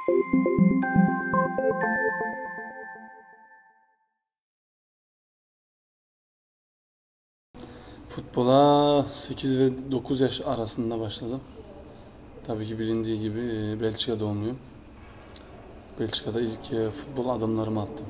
Futbola 8 ve 9 yaş arasında başladım. Tabii ki bilindiği gibi Belçika doğumluyum. Belçika'da ilk futbol adımlarımı attım.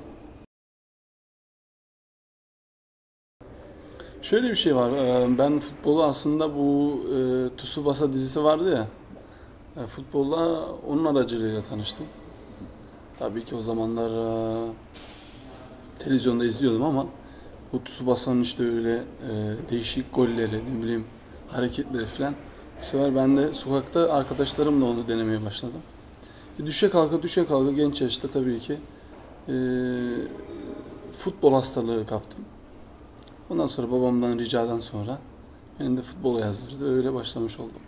Şöyle bir şey var. Ben futbolu aslında bu Tsubasa dizisi vardı ya. Futbolla onun aracılığıyla tanıştım. Tabii ki o zamanlar televizyonda izliyordum ama bu Tsubasa'nın işte öyle değişik golleri, ne bileyim hareketleri falan. Bu sefer ben de sokakta arkadaşlarımla onu denemeye başladım. Düşe kalka düşe kalka genç yaşta tabii ki e, futbol hastalığı kaptım. Ondan sonra babamdan ricadan sonra beni de futbola yazdırdı. Öyle başlamış oldum.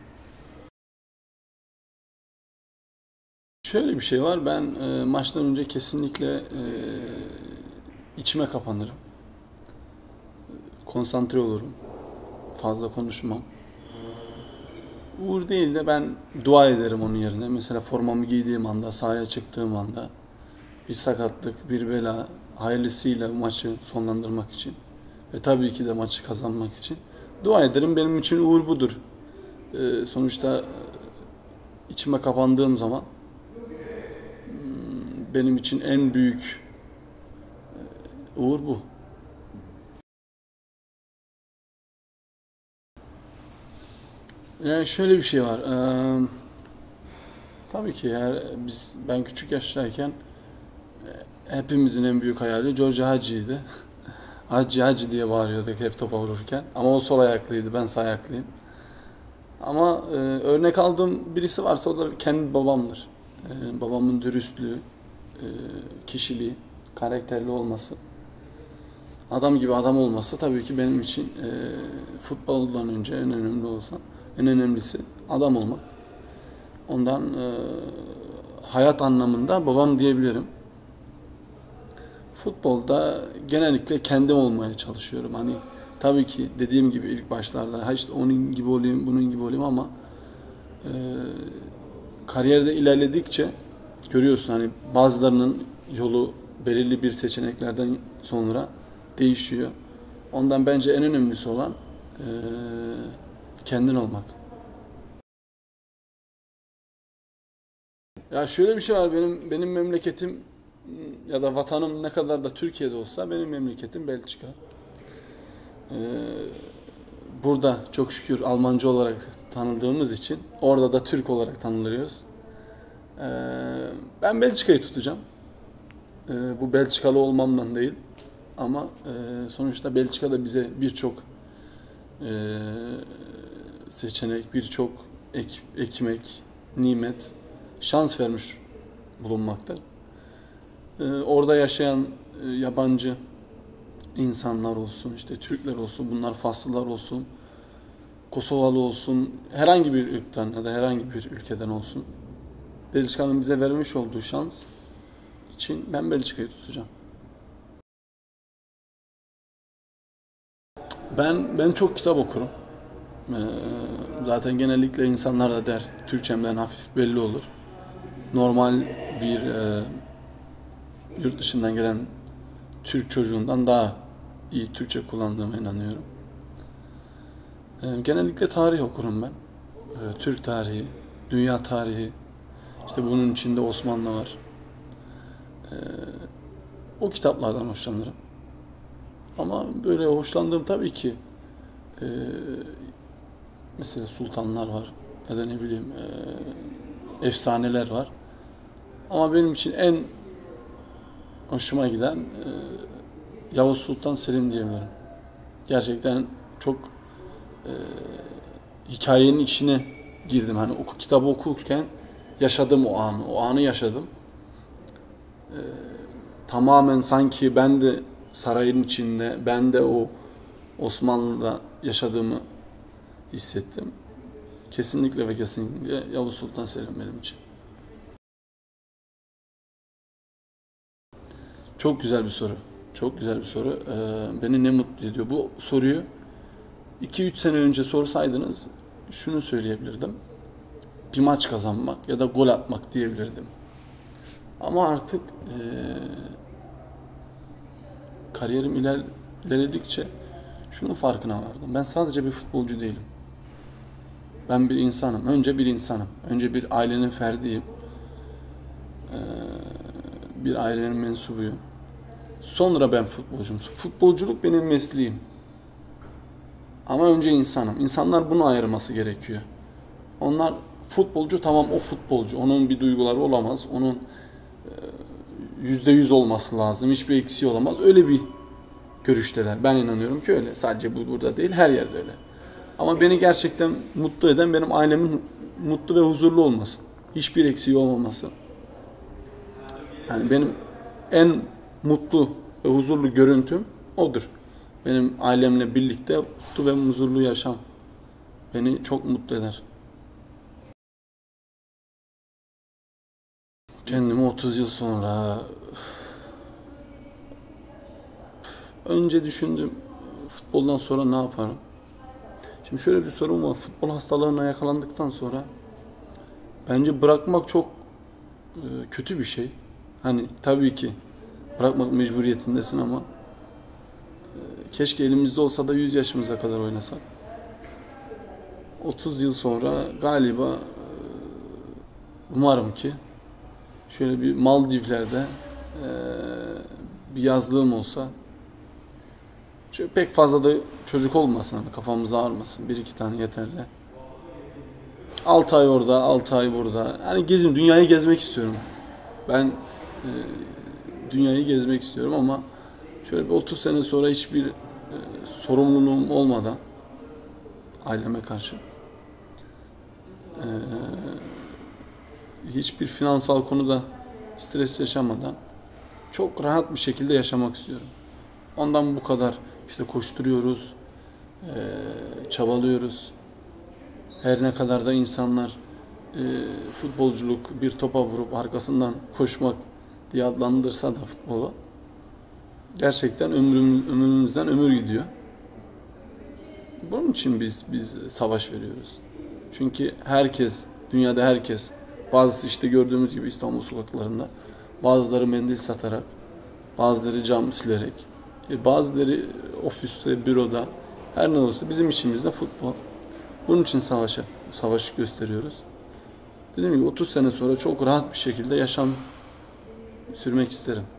Şöyle bir şey var. Ben maçtan önce kesinlikle içime kapanırım. Konsantre olurum. Fazla konuşmam. Uğur değil de ben dua ederim onun yerine. Mesela formamı giydiğim anda, sahaya çıktığım anda bir sakatlık, bir bela, hayırlısıyla maçı sonlandırmak için ve tabii ki de maçı kazanmak için dua ederim. Benim için uğur budur. Sonuçta içime kapandığım zaman benim için en büyük uğur bu. Yani şöyle bir şey var. Tabii ki ben küçük yaştayken hepimizin en büyük hayali George Hagi'ydi. Hacı Hacı diye bağırıyorduk hep topa vururken. Ama o sol ayaklıydı, ben sağ ayaklıyım. Ama örnek aldığım birisi varsa o da kendi babamdır. Babamın dürüstlüğü, e, kişiliği, karakterli olması, adam gibi adam olması tabii ki benim için futboldan önce en önemli olsa, en önemlisi adam olmak. Ondan hayat anlamında babam diyebilirim. Futbolda genellikle kendim olmaya çalışıyorum. Hani tabii ki dediğim gibi ilk başlarda ha işte onun gibi olayım, bunun gibi olayım ama e, kariyerde ilerledikçe görüyorsun hani bazılarının yolu belirli bir seçeneklerden sonra değişiyor. Ondan bence en önemlisi olan kendin olmak. Ya şöyle bir şey var benim memleketim ya da vatanım ne kadar da Türkiye'de olsa benim memleketim Belçika. Ee, Burada çok şükür Almancı olarak tanıdığımız için orada da Türk olarak tanınıyoruz. Ee, Ben Belçika'yı tutacağım. Bu Belçikalı olmamdan değil ama sonuçta Belçika'da bize birçok e, seçenek, birçok ekmek, nimet, şans vermiş bulunmakta. Orada yaşayan yabancı insanlar olsun, işte Türkler olsun, bunlar Faslılar olsun, Kosovalı olsun, herhangi bir ırktan ya da herhangi bir ülkeden olsun. Belçika'nın bize vermiş olduğu şans için ben Belçika'yı tutacağım. Ben çok kitap okurum. Ee, Zaten genellikle insanlar da der, Türkçemden hafif belli olur. Normal bir yurt dışından gelen Türk çocuğundan daha iyi Türkçe kullandığıma inanıyorum. Genellikle tarih okurum ben. Türk tarihi, dünya tarihi, işte bunun içinde Osmanlı var. Ee, O kitaplardan hoşlanırım. Ama böyle hoşlandığım tabii ki e, mesela sultanlar var ya da ne bileyim efsaneler var. Ama benim için en hoşuma giden Yavuz Sultan Selim diyebilirim. Gerçekten çok e, hikayenin içine girdim. Hani kitabı okurken yaşadım o anı yaşadım. Tamamen sanki ben de sarayın içinde, ben de o Osmanlı'da yaşadığımı hissettim. Kesinlikle ve kesinlikle Yavuz Sultan Selim benim için. Çok güzel bir soru. Çok güzel bir soru. Beni ne mutlu ediyor. Bu soruyu 2-3 sene önce sorsaydınız şunu söyleyebilirdim. Bir maç kazanmak ya da gol atmak diyebilirdim. Ama artık kariyerim ilerledikçe şunun farkına vardım. Ben sadece bir futbolcu değilim. Ben bir insanım. Önce bir insanım. Önce bir ailenin ferdiyim. Bir ailenin mensubuyum. Sonra ben futbolcuyum. Futbolculuk benim mesleğim. Ama önce insanım. İnsanlar bunu ayırması gerekiyor. Onlar futbolcu, tamam, o futbolcu. Onun bir duyguları olamaz. Onun %100 olması lazım. Hiçbir eksiği olamaz. Öyle bir görüşteler. Ben inanıyorum ki öyle. Sadece bu burada değil, her yerde öyle. Ama beni gerçekten mutlu eden benim ailemin mutlu ve huzurlu olması. Hiçbir eksiği olmaması. Yani benim en mutlu ve huzurlu görüntüm odur. Benim ailemle birlikte mutlu ve huzurlu yaşam beni çok mutlu eder. Kendimi 30 yıl sonra önce düşündüm, futboldan sonra ne yaparım? Şimdi şöyle bir sorum var. Futbol hastalığına yakalandıktan sonra bence bırakmak çok kötü bir şey. Hani tabii ki bırakmak mecburiyetindesin ama keşke elimizde olsa da 100 yaşımıza kadar oynasak. 30 yıl sonra galiba umarım ki şöyle bir Maldivler'de bir yazlığım olsa, şöyle pek fazla da çocuk olmasın, hani kafamız ağrımasın, bir iki tane yeterli. 6 ay orada, 6 ay burada. Yani dünyayı gezmek istiyorum. Ben dünyayı gezmek istiyorum ama şöyle bir 30 sene sonra hiçbir sorumluluğum olmadan aileme karşı, hiçbir finansal konuda stres yaşamadan çok rahat bir şekilde yaşamak istiyorum. Ondan bu kadar işte koşturuyoruz, çabalıyoruz. Her ne kadar da insanlar futbolculuk bir topa vurup arkasından koşmak diye adlandırsa da futbolu, gerçekten ömrümüzden ömür gidiyor. Bunun için biz savaş veriyoruz. Çünkü herkes, dünyada herkes, bazısı işte gördüğümüz gibi İstanbul sokaklarında, bazıları mendil satarak, bazıları cam silerek, bazıları ofiste, büroda, her ne olsa bizim işimiz de futbol. Bunun için savaş gösteriyoruz. Dediğim gibi 30 sene sonra çok rahat bir şekilde yaşam sürmek isterim.